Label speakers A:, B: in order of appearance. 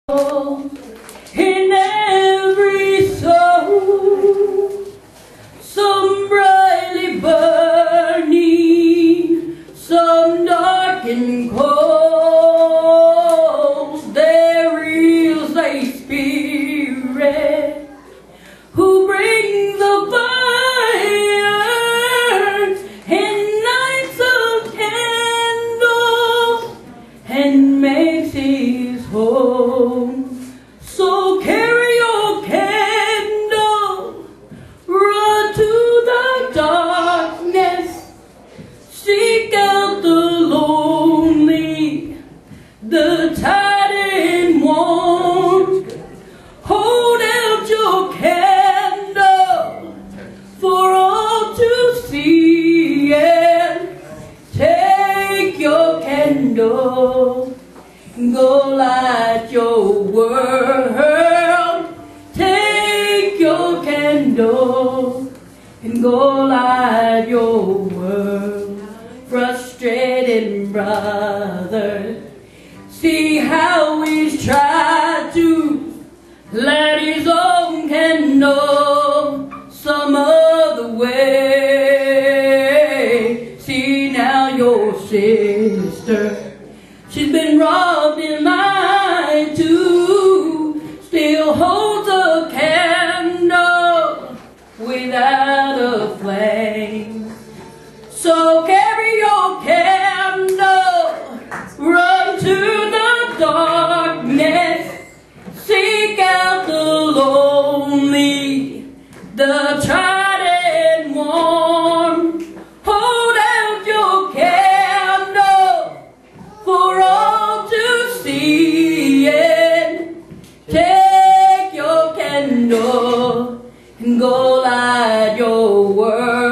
A: in every soul, some brightly burning, some dark and cold. There is a spirit who brings the fire and lights a candle and makes his home. So carry your candle, run to the darkness, seek out the lonely, the tired and worn. Hold out your candle for all to see, and take your candle, go light your world. Take your candle and go light your world. Frustrated brother, see how he's tried to light his own candle some other way. See now your sister, she's been robbed in mine too, still holds a candle without a flame. So carry your candle, run to the darkness, seek out the lonely, the tried and worn. Hold out your candle for all to see, and take your candle and go light your world.